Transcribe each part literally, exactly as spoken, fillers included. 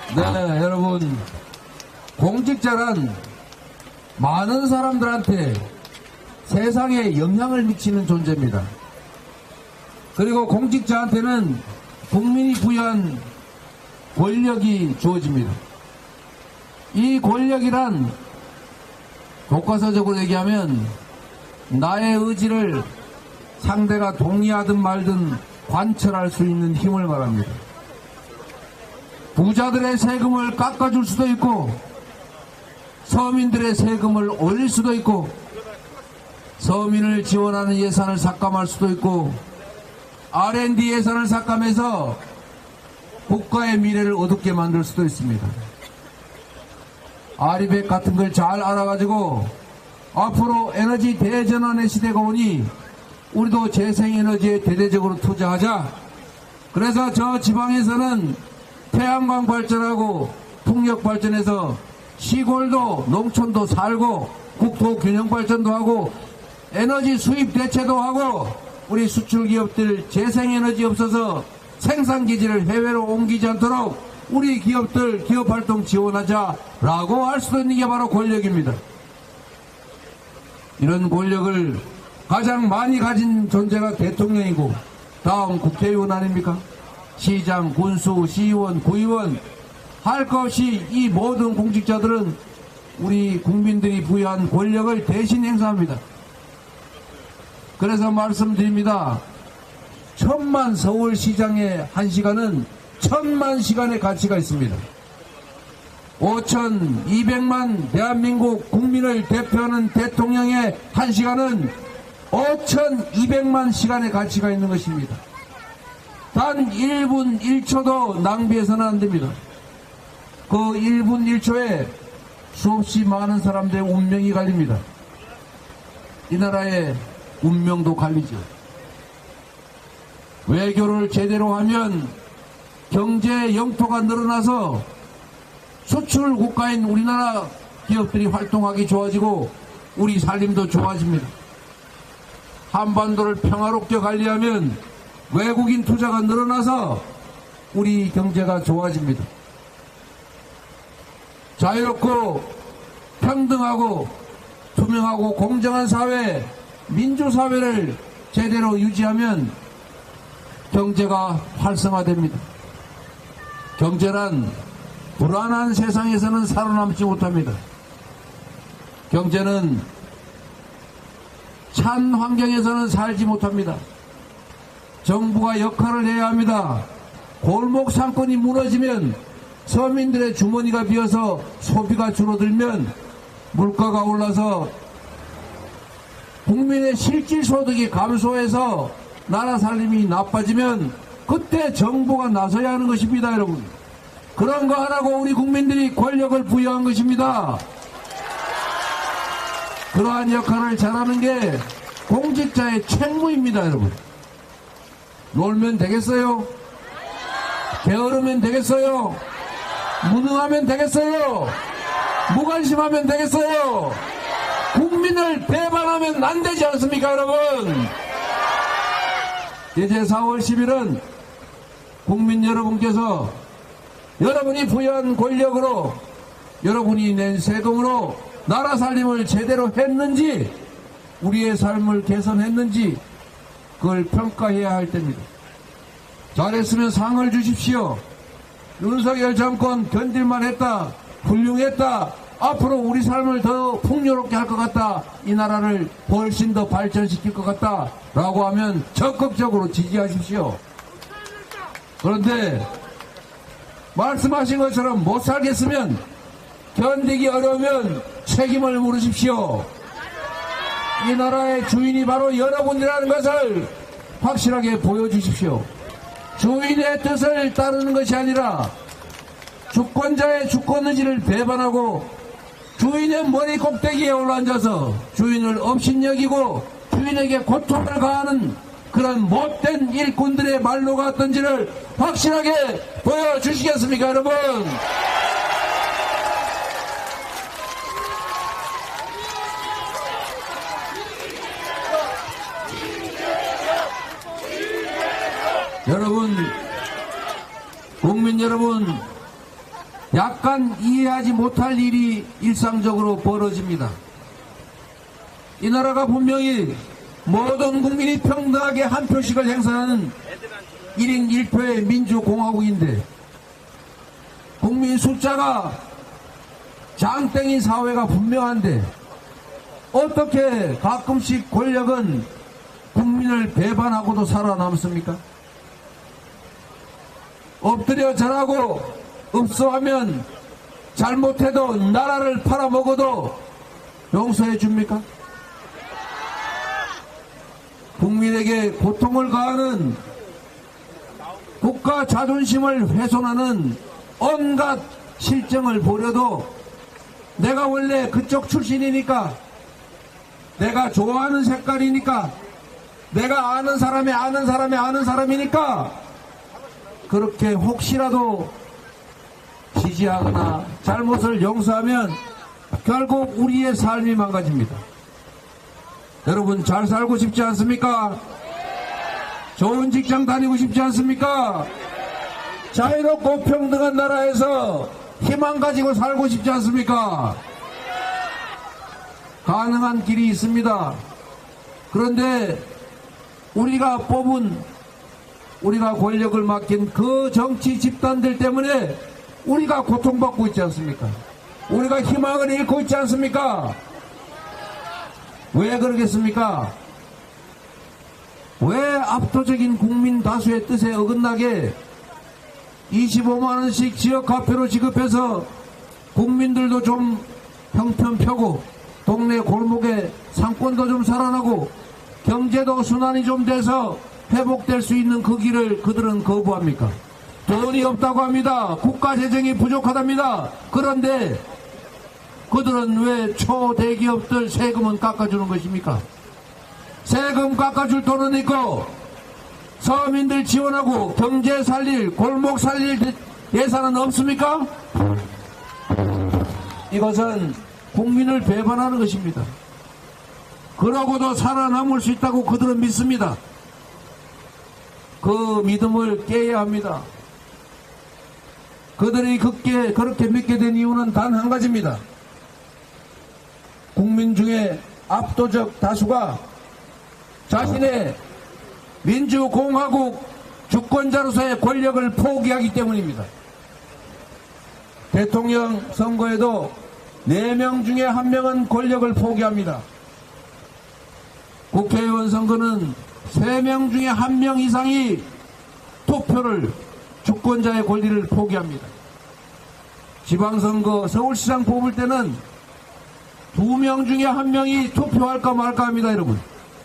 네, 여러분, 공직자란 많은 사람들한테 세상에 영향을 미치는 존재입니다. 그리고 공직자한테는 국민이 부여한 권력이 주어집니다. 이 권력이란 교과서적으로 얘기하면 나의 의지를 상대가 동의하든 말든 관철할 수 있는 힘을 말합니다. 부자들의 세금을 깎아줄 수도 있고 서민들의 세금을 올릴 수도 있고 서민을 지원하는 예산을 삭감할 수도 있고 알 앤 디 예산을 삭감해서 국가의 미래를 어둡게 만들 수도 있습니다. 아리백 같은 걸 잘 알아가지고 앞으로 에너지 대전환의 시대가 오니 우리도 재생에너지에 대대적으로 투자하자. 그래서 저 지방에서는 태양광 발전하고 풍력 발전해서 시골도 농촌도 살고 국토 균형 발전도 하고 에너지 수입 대체도 하고 우리 수출 기업들 재생에너지 없어서 생산기지를 해외로 옮기지 않도록 우리 기업들 기업활동 지원하자라고 할 수도 있는 게 바로 권력입니다. 이런 권력을 가장 많이 가진 존재가 대통령이고 다음 국회의원 아닙니까? 시장, 군수, 시의원, 구의원 할 것 없이 이 모든 공직자들은 우리 국민들이 부여한 권력을 대신 행사합니다. 그래서 말씀드립니다. 천만 서울시장의 한 시간은 천만 시간의 가치가 있습니다. 오천이백만 대한민국 국민을 대표하는 대통령의 한 시간은 오천이백만 시간의 가치가 있는 것입니다. 단 일 분 일 초도 낭비해서는 안 됩니다. 그 일 분 일 초에 수없이 많은 사람들의 운명이 갈립니다. 이 나라의 운명도 갈리죠. 외교를 제대로 하면 경제 영토가 늘어나서 수출 국가인 우리나라 기업들이 활동하기 좋아지고 우리 살림도 좋아집니다. 한반도를 평화롭게 관리하면 외국인 투자가 늘어나서 우리 경제가 좋아집니다. 자유롭고 평등하고 투명하고 공정한 사회, 민주사회를 제대로 유지하면 경제가 활성화됩니다. 경제란 불안한 세상에서는 살아남지 못합니다. 경제는 찬 환경에서는 살지 못합니다. 정부가 역할을 해야 합니다. 골목 상권이 무너지면 서민들의 주머니가 비어서 소비가 줄어들면 물가가 올라서 국민의 실질소득이 감소해서 나라 살림이 나빠지면 그때 정부가 나서야 하는 것입니다. 여러분, 그런 거 하라고 우리 국민들이 권력을 부여한 것입니다. 그러한 역할을 잘하는 게 공직자의 책무입니다. 여러분, 놀면 되겠어요? 게으르면 되겠어요? 무능하면 되겠어요? 무관심하면 되겠어요? 국민을 배반하면 안 되지 않습니까, 여러분? 이제 사월 십일은 국민 여러분께서 여러분이 부여한 권력으로 여러분이 낸 세금으로 나라 살림을 제대로 했는지 우리의 삶을 개선했는지 그걸 평가해야 할 때입니다. 잘했으면 상을 주십시오. 윤석열 정권 견딜만 했다, 훌륭했다, 앞으로 우리 삶을 더 풍요롭게 할 것 같다, 이 나라를 훨씬 더 발전시킬 것 같다 라고 하면 적극적으로 지지하십시오. 그런데 말씀하신 것처럼 못 살겠으면, 견디기 어려우면 책임을 물으십시오. 이 나라의 주인이 바로 여러분이라는 것을 확실하게 보여주십시오. 주인의 뜻을 따르는 것이 아니라 주권자의 주권 의지를 배반하고 주인의 머리 꼭대기에 올라앉아서 주인을 업신여기고 주인에게 고통을 가하는 그런 못된 일꾼들의 말로가 어떤지를 확실하게 보여주시겠습니까, 여러분? 여러분, 국민 여러분, 약간 이해하지 못할 일이 일상적으로 벌어집니다. 이 나라가 분명히 모든 국민이 평등하게 한 표씩을 행사하는 일 인 일 표의 민주공화국인데 국민 숫자가 장땡인 사회가 분명한데 어떻게 가끔씩 권력은 국민을 배반하고도 살아남습니까? 엎드려 절하고 읍소하면 잘못해도 나라를 팔아먹어도 용서해 줍니까? 국민에게 고통을 가하는 국가 자존심을 훼손하는 온갖 실정을 보려도 내가 원래 그쪽 출신이니까 내가 좋아하는 색깔이니까 내가 아는 사람이 아는 사람이 아는 사람이니까 그렇게 혹시라도 지지하거나 잘못을 용서하면 결국 우리의 삶이 망가집니다. 여러분 잘 살고 싶지 않습니까? 좋은 직장 다니고 싶지 않습니까? 자유롭고 평등한 나라에서 희망 가지고 살고 싶지 않습니까? 가능한 길이 있습니다. 그런데 우리가 뽑은 우리가 권력을 맡긴 그 정치 집단들 때문에 우리가 고통받고 있지 않습니까? 우리가 희망을 잃고 있지 않습니까? 왜 그러겠습니까? 왜 압도적인 국민 다수의 뜻에 어긋나게 이십오만 원씩 지역화폐로 지급해서 국민들도 좀 형편펴고 동네 골목에 상권도 좀 살아나고 경제도 순환이 좀 돼서 회복될 수 있는 그 길을 그들은 거부합니까? 돈이 없다고 합니다. 국가 재정이 부족하답니다. 그런데 그들은 왜 초대기업들 세금은 깎아주는 것입니까? 세금 깎아줄 돈은 있고 서민들 지원하고 경제 살릴 골목 살릴 예산은 없습니까? 이것은 국민을 배반하는 것입니다. 그러고도 살아남을 수 있다고 그들은 믿습니다. 그 믿음을 깨야 합니다. 그들이 그렇게, 그렇게 믿게 된 이유는 단 한 가지입니다. 국민 중에 압도적 다수가 자신의 민주공화국 주권자로서의 권력을 포기하기 때문입니다. 대통령 선거에도 네 명 중에 한 명은 권력을 포기합니다. 국회의원 선거는 세 명 중에 한 명 이상이 투표를 주권자의 권리를 포기합니다. 지방선거 서울시장 뽑을 때는 두 명 중에 한 명이 투표할까 말까 합니다. 여러분,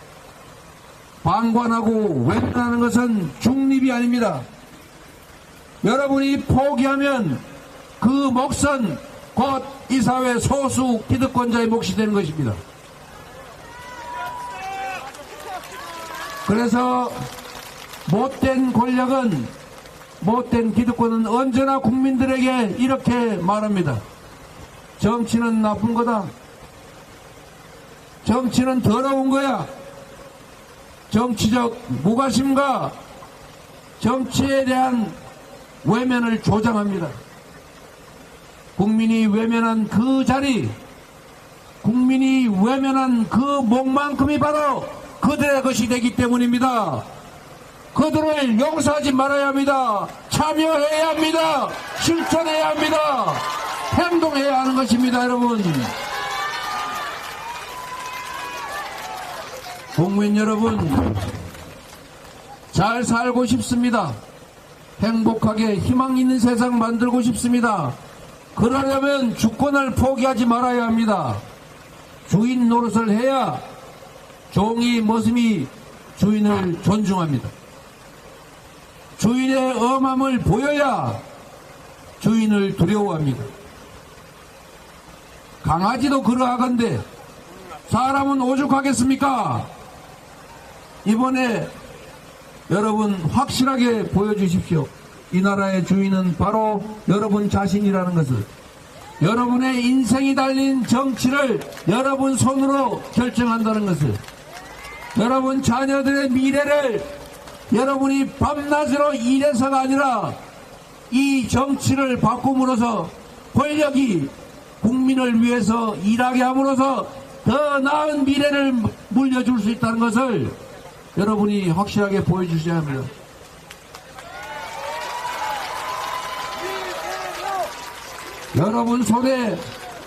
방관하고 외면하는 것은 중립이 아닙니다. 여러분이 포기하면 그 몫은 곧 이 사회 소수 기득권자의 몫이 되는 것입니다. 그래서 못된 권력은, 못된 기득권은 언제나 국민들에게 이렇게 말합니다. 정치는 나쁜 거다. 정치는 더러운 거야. 정치적 무관심과 정치에 대한 외면을 조장합니다. 국민이 외면한 그 자리, 국민이 외면한 그 목만큼이 바로 그들의 것이 되기 때문입니다. 그들을 용서하지 말아야 합니다. 참여해야 합니다. 실천해야 합니다. 행동해야 하는 것입니다. 여러분, 국민 여러분, 잘 살고 싶습니다. 행복하게 희망 있는 세상 만들고 싶습니다. 그러려면 주권을 포기하지 말아야 합니다. 주인 노릇을 해야 종이 머슴이 주인을 존중합니다. 주인의 엄함을 보여야 주인을 두려워합니다. 강아지도 그러하건대 사람은 오죽하겠습니까? 이번에 여러분 확실하게 보여주십시오. 이 나라의 주인은 바로 여러분 자신이라는 것을, 여러분의 인생이 달린 정치를 여러분 손으로 결정한다는 것을, 여러분 자녀들의 미래를 여러분이 밤낮으로 일해서가 아니라 이 정치를 바꿈으로써 권력이 국민을 위해서 일하게 함으로써 더 나은 미래를 물려줄 수 있다는 것을 여러분이 확실하게 보여주셔야 합니다. 여러분 손에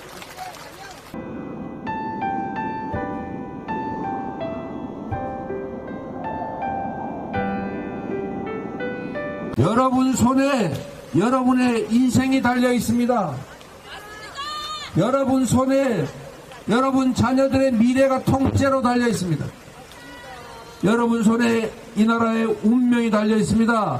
여러분 손에 여러분의 인생이 달려 있습니다. 여러분 손에 여러분 자녀들의 미래가 통째로 달려 있습니다. 여러분 손에 이 나라의 운명이 달려 있습니다.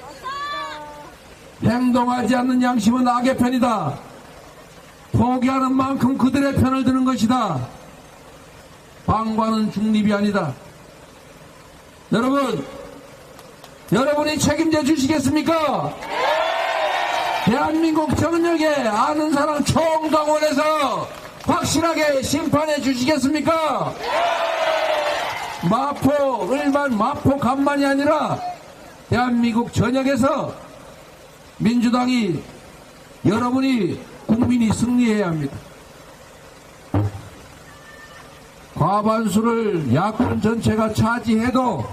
행동하지 않는 양심은 악의 편이다. 포기하는 만큼 그들의 편을 드는 것이다. 방관은 중립이 아니다. 여러분, 여러분이 책임져 주시겠습니까? 대한민국 전역에 아는 사람 총동원해서 확실하게 심판해 주시겠습니까? 마포, 을만, 마포 간만이 아니라 대한민국 전역에서 민주당이 여러분이 국민이 승리해야 합니다. 과반수를 야권 전체가 차지해도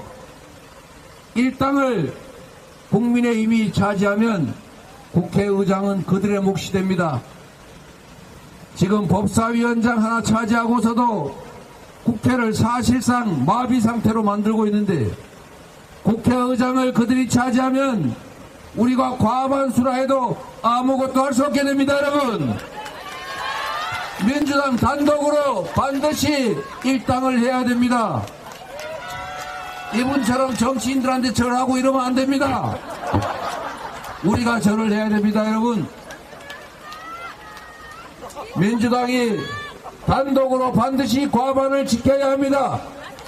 일당을 국민의힘이 차지하면 국회의장은 그들의 몫이 됩니다. 지금 법사위원장 하나 차지하고서도 국회를 사실상 마비 상태로 만들고 있는데 국회의장을 그들이 차지하면 우리가 과반수라 해도 아무것도 할 수 없게 됩니다. 여러분, 민주당 단독으로 반드시 일당을 해야 됩니다. 이분처럼 정치인들한테 절하고 이러면 안 됩니다. 우리가 절을 해야 됩니다. 여러분, 민주당이 단독으로 반드시 과반을 지켜야 합니다.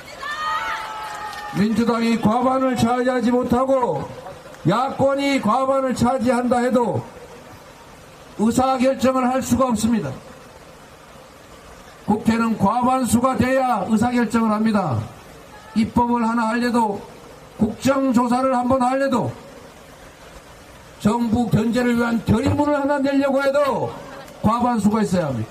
민주당이 과반을 차지하지 못하고 야권이 과반을 차지한다 해도 의사결정을 할 수가 없습니다. 국회는 과반수가 돼야 의사결정을 합니다. 입법을 하나 하려도, 국정조사를 한번 하려도, 정부 견제를 위한 결의문을 하나 내려고 해도 과반수가 있어야 합니다.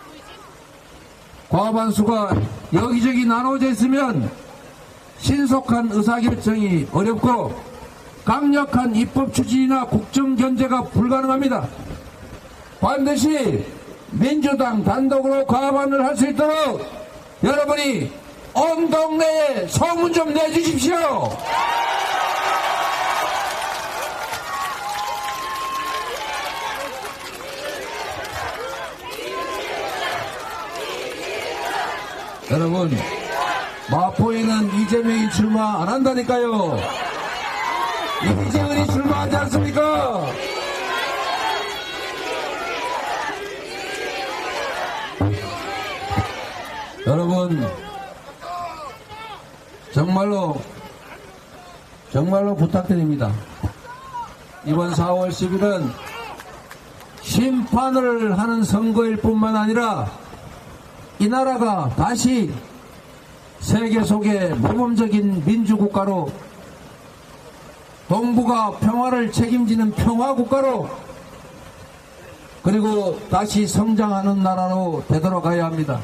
과반수가 여기저기 나눠져 있으면 신속한 의사결정이 어렵고 강력한 입법 추진이나 국정 견제가 불가능합니다. 반드시 민주당 단독으로 과반을 할 수 있도록 여러분이 온 동네에 소문 좀 내주십시오. 여러분, 마포에는 이재명이 출마 안 한다니까요. 이재명이 출마하지 않습니까? 여러분, 정말로 정말로 부탁드립니다. 이번 사월 십일은 심판을 하는 선거일 뿐만 아니라 이 나라가 다시 세계 속의 모범적인 민주국가로, 동북아 평화를 책임지는 평화국가로, 그리고 다시 성장하는 나라로 되돌아가야 합니다.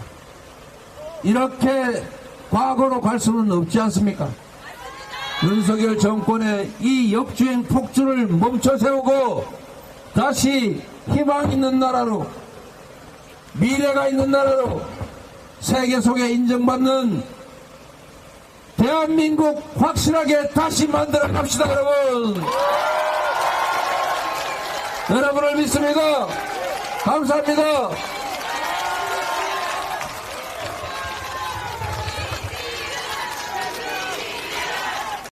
이렇게 과거로 갈 수는 없지 않습니까? 윤석열 정권의 이 역주행 폭주를 멈춰 세우고 다시 희망 있는 나라로, 미래가 있는 나라로, 세계 속에 인정받는 대한민국 확실하게 다시 만들어 갑시다. 여러분, 여러분을 믿습니다. 감사합니다.